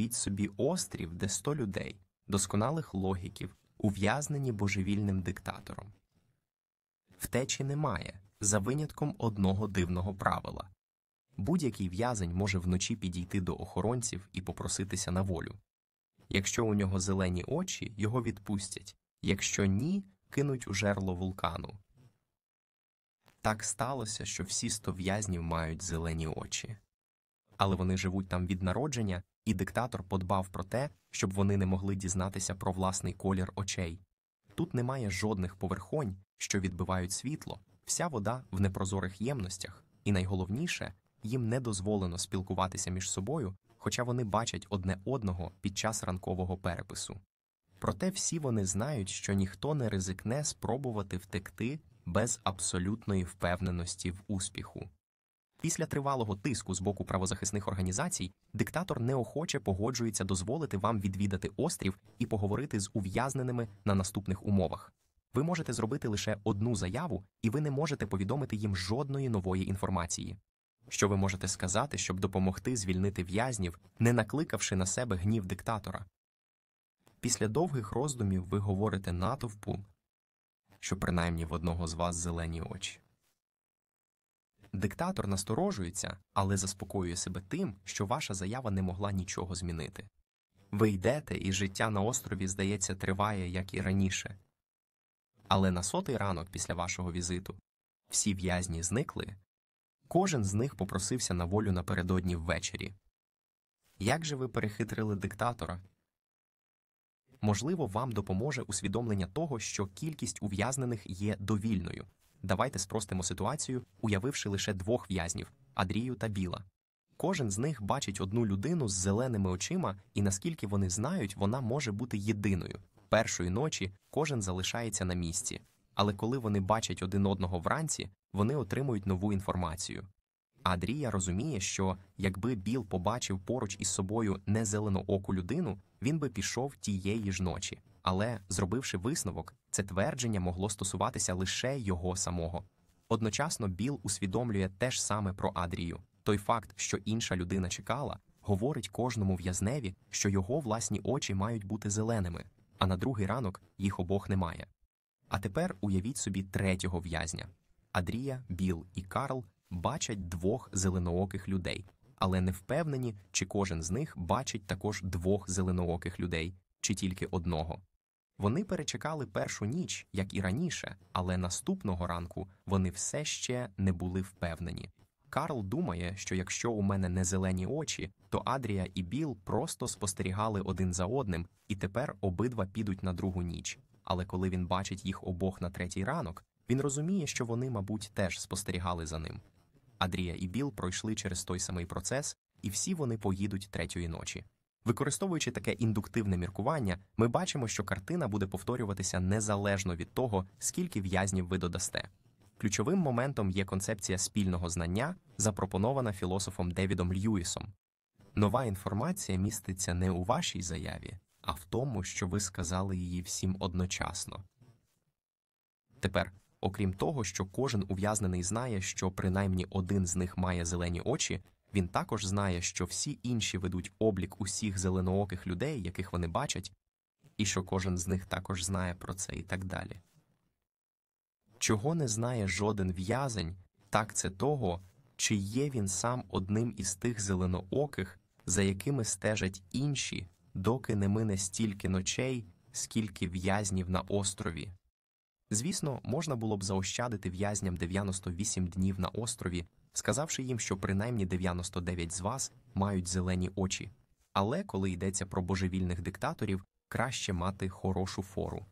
Уявіть собі острів, де 100 людей, досконалих логіків, ув'язнені божевільним диктатором. Втечі немає, за винятком одного дивного правила. Будь-який в'язень може вночі підійти до охоронців і попроситися на волю. Якщо у нього зелені очі, його відпустять, якщо ні, кинуть у жерло вулкану. Так сталося, що всі 100 в'язнів мають зелені очі. Але вони живуть там від народження, і диктатор подбав про те, щоб вони не могли дізнатися про власний колір очей. Тут немає жодних поверхонь, що відбивають світло, вся вода в непрозорих ємностях, і найголовніше, їм не дозволено спілкуватися між собою, хоча вони бачать одне одного під час ранкового перепису. Проте всі вони знають, що ніхто не ризикне спробувати втекти без абсолютної впевненості в успіху. Після тривалого тиску з боку правозахисних організацій, диктатор неохоче погоджується дозволити вам відвідати острів і поговорити з ув'язненими на наступних умовах. Ви можете зробити лише одну заяву, і ви не можете повідомити їм жодної нової інформації. Що ви можете сказати, щоб допомогти звільнити в'язнів, не накликавши на себе гнів диктатора? Після довгих роздумів ви говорите натовпу, що принаймні в одного з вас зелені очі. Диктатор насторожується, але заспокоює себе тим, що ваша заява не могла нічого змінити. Ви йдете, і життя на острові, здається, триває, як і раніше. Але на 100-й ранок після вашого візиту всі в'язні зникли, кожен з них попросився на волю напередодні ввечері. Як же ви перехитрили диктатора? Можливо, вам допоможе усвідомлення того, що кількість ув'язнених є довільною. Давайте спростимо ситуацію, уявивши лише 2 в'язнів – Адрію та Біла. Кожен з них бачить одну людину з зеленими очима, і наскільки вони знають, вона може бути єдиною. Першої ночі кожен залишається на місці. Але коли вони бачать один одного вранці, вони отримують нову інформацію. Адрія розуміє, що якби Біл побачив поруч із собою незеленооку людину, він би пішов тієї ж ночі. Але, зробивши висновок, це твердження могло стосуватися лише його самого. Одночасно Біл усвідомлює те ж саме про Адрію. Той факт, що інша людина чекала, говорить кожному в'язневі, що його власні очі мають бути зеленими, а на другий ранок їх обох немає. А тепер уявіть собі 3-го в'язня. Адрія, Біл і Карл бачать 2 зеленооких людей, але не впевнені, чи кожен з них бачить також 2 зеленооких людей, чи тільки одного. Вони перечекали першу ніч, як і раніше, але наступного ранку вони все ще не були впевнені. Карл думає, що якщо у мене не зелені очі, то Адрія і Біл просто спостерігали один за одним, і тепер обидва підуть на другу ніч. Але коли він бачить їх обох на 3-й ранок, він розуміє, що вони, мабуть, теж спостерігали за ним. Адрія і Біл пройшли через той самий процес, і всі вони поїдуть 3-ї ночі. Використовуючи таке індуктивне міркування, ми бачимо, що картина буде повторюватися незалежно від того, скільки в'язнів ви додасте. Ключовим моментом є концепція спільного знання, запропонована філософом Девідом Льюісом. Нова інформація міститься не у вашій заяві, а в тому, що ви сказали її всім одночасно. Тепер, окрім того, що кожен ув'язнений знає, що принаймні один з них має зелені очі, він також знає, що всі інші ведуть облік усіх зеленооких людей, яких вони бачать, і що кожен з них також знає про це і так далі. Чого не знає жоден в'язень, так це того, чи є він сам одним із тих зеленооких, за якими стежать інші, доки не мине стільки ночей, скільки в'язнів на острові. Звісно, можна було б заощадити в'язням 98 днів на острові, сказавши їм, що принаймні 99 з вас мають зелені очі. Але коли йдеться про божевільних диктаторів, краще мати хорошу фору.